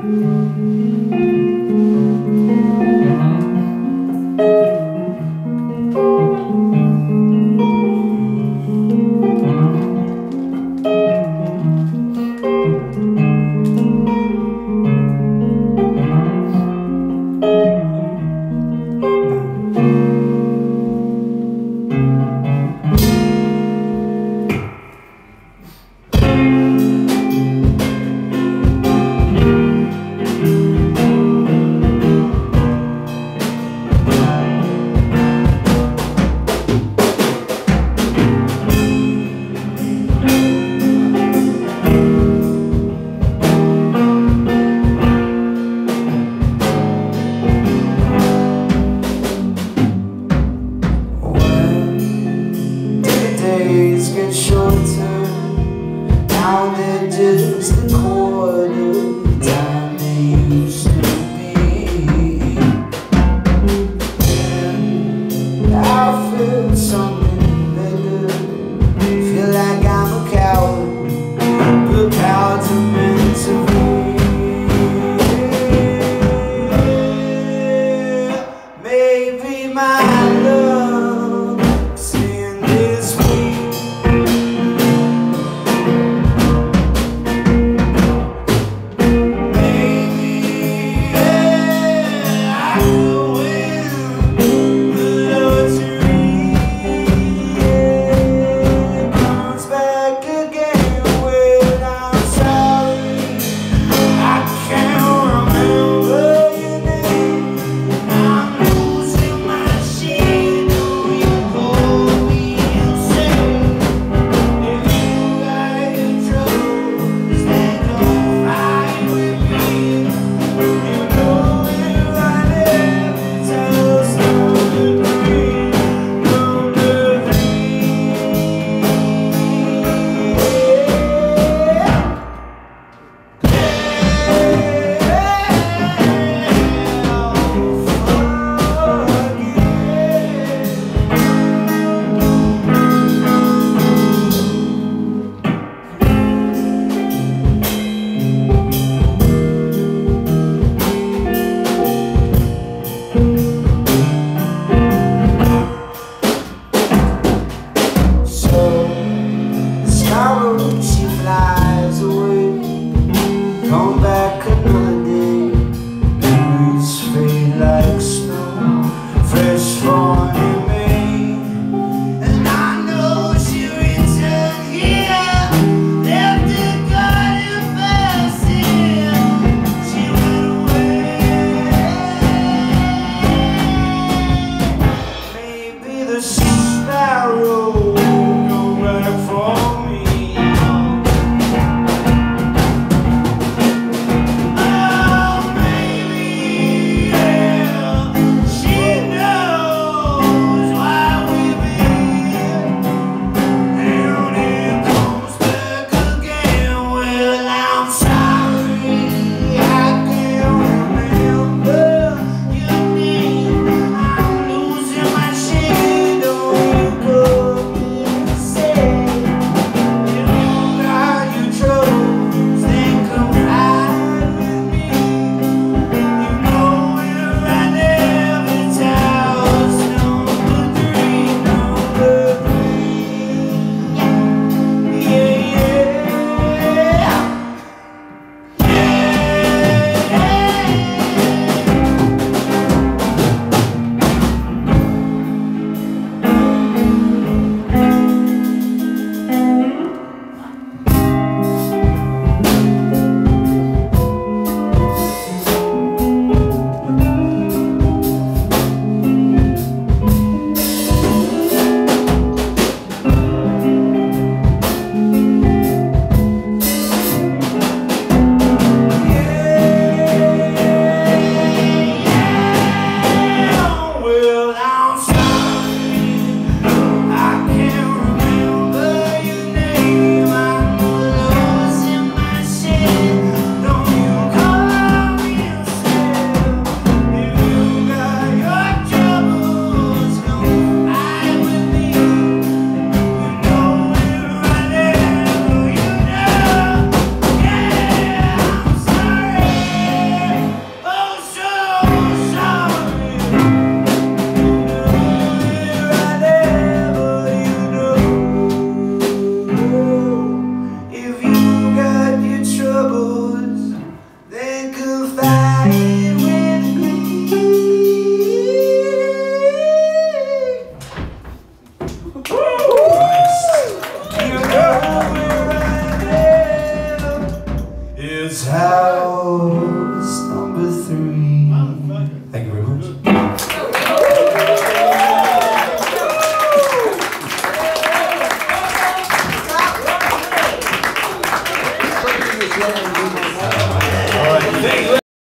Days get shorter, now they're just a quarter the time they used to be. And I feel something better, feel like I'm a coward, but cowards are meant to be. Maybe my love in this week. Maybe I will win the lottery. It comes back again when I'm sorry. I can't remember your name. I'm losing my shit. You call me insane. If you got troubles that don't fight with me, you know if I never tell someone to breathe, number she flies away, come back another